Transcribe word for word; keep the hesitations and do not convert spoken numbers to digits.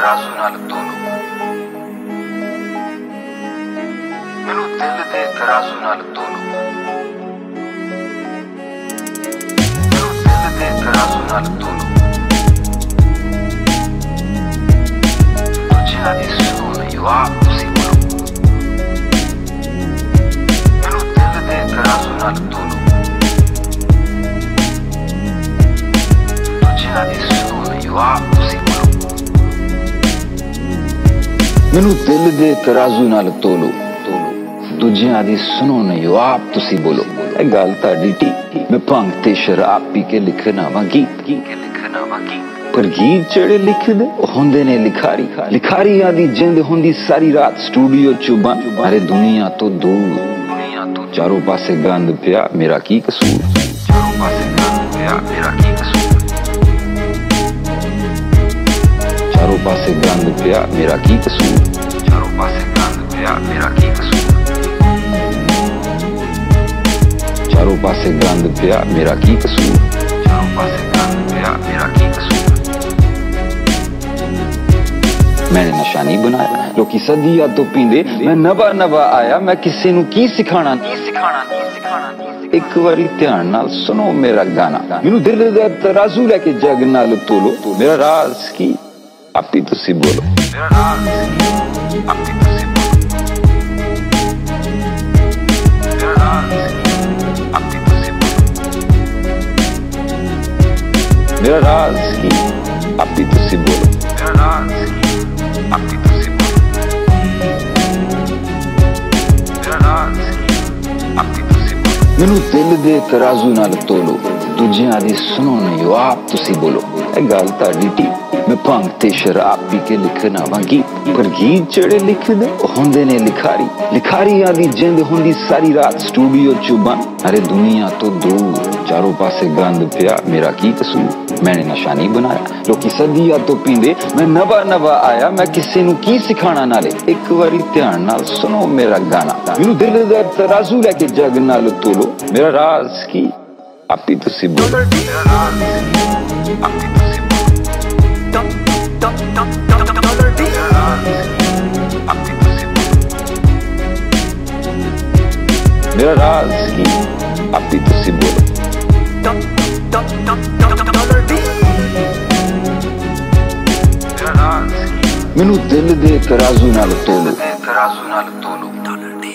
तराजू नाल तोलो, मैनू दिल दे तराजू नाल तोलो, मैनू दिल दे तराजू नाल तोलो, दूजियां दी सुनो नहीं आप तुसी बोलो, मैनू दिल दे तराजू नाल तोलो, दूजियां दी सुनो नहीं आप तुसी बोलो, मैनू दिल दे तराजू नाल तोलो, दूजियां दी सुनो नहीं आप तुसी बोलो। ए गल ताडी ठीक, मैं भंग ते शराब पी के लिखना वा गीत, लिखना वा गीत, पर गीत जेड़े लिखदे होंदे ने लिखारी, लिखारी आदी जिंद होंदी सारी रात स्टूडियो च बंद, अरे दुनिया तो दूर, दुनिया तो चारों पासे गंद पिया मेरा की कसूर, चारों पासे गंद पिया मेरा की कसूर, चारों पासे गंद पिया मेरा की कसूर, चारों पासे गंद पिया मेरा की कसूर, चारों पासे गंद पिया मेरा की कसूर, चारों पासे गंद पिया मेरा की कसूर। मैंने नशा नहीं बनाया, लोकी सदिया तो पींदे, मैं नवा नवा आया, मैं किसी नू की सिखाना, की सिखाना, की सिखाना, एक बारी ध्यान नाल सुनो मेरा गाना, मैनू दिल दा तराजू लेके जग नाल तोलो, मेरा राज की आप ही तुसी बोलो, मेरा राज की आप ही तुसी बोलो, मेरा राज की आप ही तुसी बोलो, मेरा राज की आप ही तुसी बोलो, मेरा राज की आप ही तुसी बोलो, मेरा राज की आप ही तुसी बोलो, मैनू दिल दे तराजू नाल तोलो, दूजियां दी सुनो नहीं आप तुसी बोलो। ए गल ताडी ठीक, मैं भंग ते शराब पी के लिखना वा गीत, पर गीत जेड़े लिखदे होंदे ने लिखारी, लिखारी आदी जिंद होंदी सारी रात स्टूडियो च बंद, अरे दुनिया तो दूर चारों पासे गंद पिया मेरा की कसूर। मैंने नशा नहीं बनाया, लोकी सदिया तो पींदे, मैं नवा नवा आया, मैं किसी नू की सिखाना, नाले एक बारी ध्यान नाल सुनो मेरा गाना, मैनू दिल दा तराजू लेके जग नाल तोलो, मेरा राज की आप ही तुसी बोलो, मेरा राज की आप ही तुसी बोलो, मेरा राज की आप ही तुसी बोलो, मेरा राज की आप ही तुसी बोलो, मेनू दिल दे तराजू नाल तोलो, तराजू नाल तोलो।